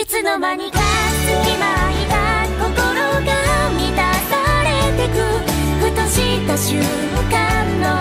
つの間にか隙間空いた心が満たされてく、ふとした瞬間の